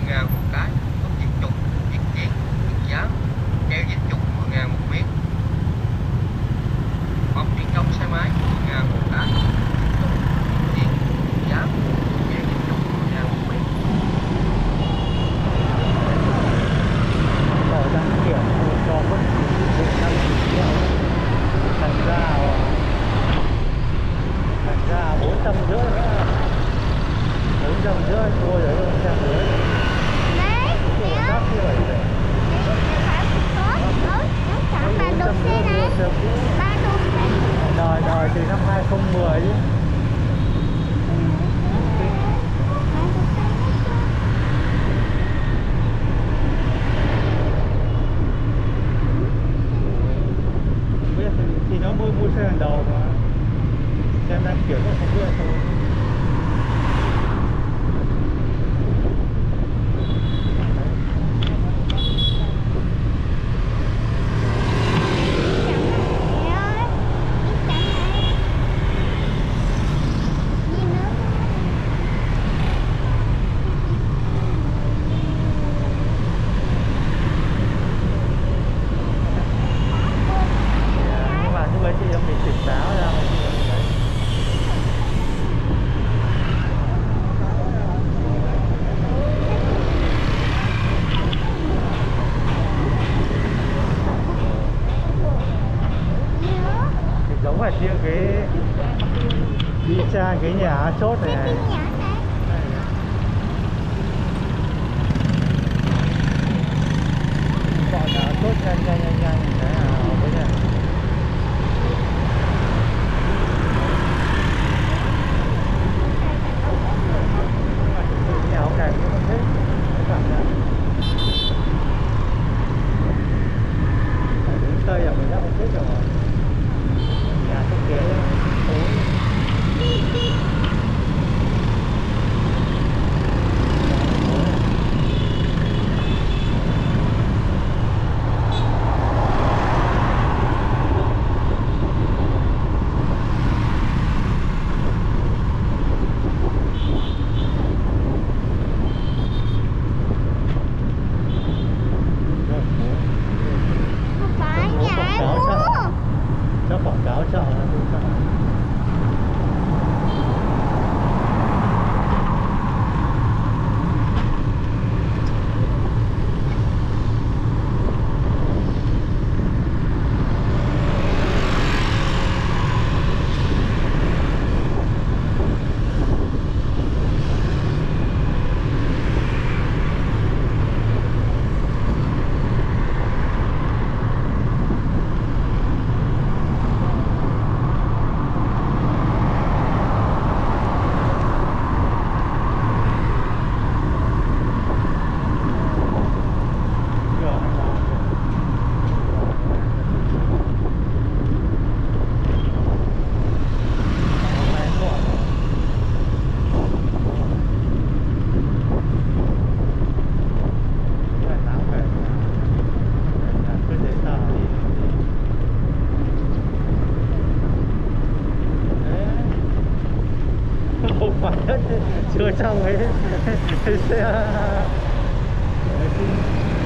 10.000 một cái. Thuốc diệt trùng, diệt chien, diệt giá, keo diệt trùng 10.000 một miếng. Bóng truyền chống xe máy 10.000 một cái. Diệt chien, diệt giá, keo diệt trùng 10.000 một miếng. Rồi đăng kiểm cho bất kỳ dịch vụ đăng ký nào. Thành ra 450 nữa. 450 thôi đấy, không xem nữa. Đấy, Ủa, đắt như vậy rồi. chọn bản đồ xe này. Bản đồ xe. Đời từ năm 2010 chứ. Biết thì nó mua xe lần đầu mà. Xem đăng kiểm nó không biết thôi. Nhưng mà lúc ấy chị em mình tỉnh táo ra mà chị em đấy. Thì giống phải riêng cái đi tra cái nhà chốt này. Gọi là chốt nhanh cái là với này. Nhà cái cũng không thích cái cảm giác. Ở đến Tây là mình đã không thích rồi. Nhà thiết kế phố. Cho quảng cáo chợ là không sao. Chưa trong ấy xe